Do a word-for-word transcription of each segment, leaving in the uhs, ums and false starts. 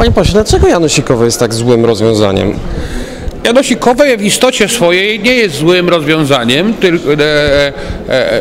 Panie pośle, dlaczego janosikowe jest tak złym rozwiązaniem? Janosikowe w istocie swojej nie jest złym rozwiązaniem, tylko e, e, e,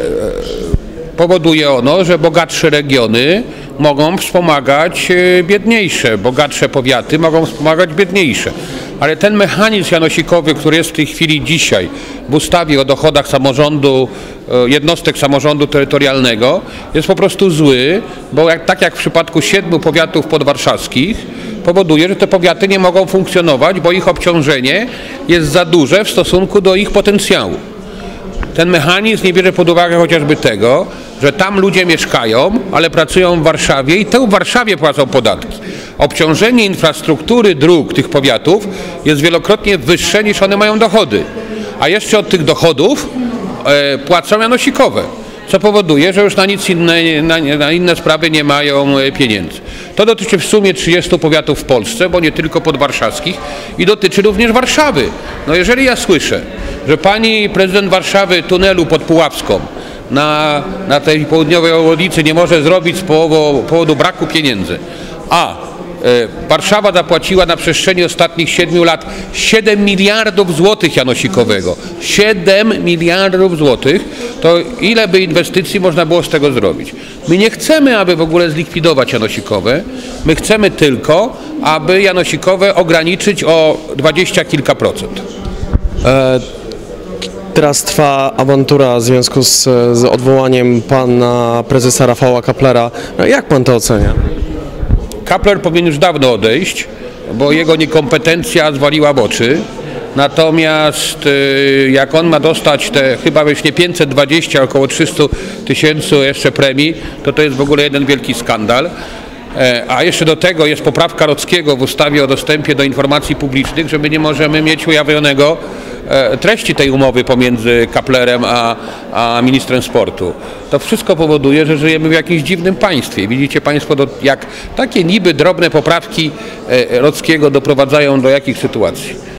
powoduje ono, że bogatsze regiony mogą wspomagać biedniejsze, bogatsze powiaty mogą wspomagać biedniejsze. Ale ten mechanizm janosikowy, który jest w tej chwili dzisiaj w ustawie o dochodach samorządu, jednostek samorządu terytorialnego, jest po prostu zły, bo jak, tak jak w przypadku siedmiu powiatów podwarszawskich, powoduje, że te powiaty nie mogą funkcjonować, bo ich obciążenie jest za duże w stosunku do ich potencjału. Ten mechanizm nie bierze pod uwagę chociażby tego, że tam ludzie mieszkają, ale pracują w Warszawie i to w Warszawie płacą podatki. Obciążenie infrastruktury dróg tych powiatów jest wielokrotnie wyższe niż one mają dochody. A jeszcze od tych dochodów e, płacą janosikowe, co powoduje, że już na nic inne, na, na inne sprawy nie mają pieniędzy. To dotyczy w sumie trzydziestu powiatów w Polsce, bo nie tylko podwarszawskich i dotyczy również Warszawy. No jeżeli ja słyszę, że pani prezydent Warszawy tunelu pod Puławską na, na tej południowej obwodnicy nie może zrobić z powodu, powodu braku pieniędzy, a Warszawa zapłaciła na przestrzeni ostatnich siedmiu lat siedem miliardów złotych janosikowego. siedem miliardów złotych, to ile by inwestycji można było z tego zrobić? My nie chcemy, aby w ogóle zlikwidować janosikowe, my chcemy tylko, aby janosikowe ograniczyć o dwadzieścia kilka procent. E, teraz trwa awantura w związku z, z odwołaniem pana prezesa Rafała Kaplera. Jak pan to ocenia? Kapler powinien już dawno odejść, bo jego niekompetencja zwaliła w oczy. Natomiast jak on ma dostać te chyba już nie pięćset dwadzieścia, około trzysta tysięcy jeszcze premii, to to jest w ogóle jeden wielki skandal. A jeszcze do tego jest poprawka Rockiego w ustawie o dostępie do informacji publicznych, że my nie możemy mieć ujawnionego treści tej umowy pomiędzy Kaplerem a, a ministrem sportu. To wszystko powoduje, że żyjemy w jakimś dziwnym państwie. Widzicie państwo, do, jak takie niby drobne poprawki Rockiego doprowadzają do jakich sytuacji.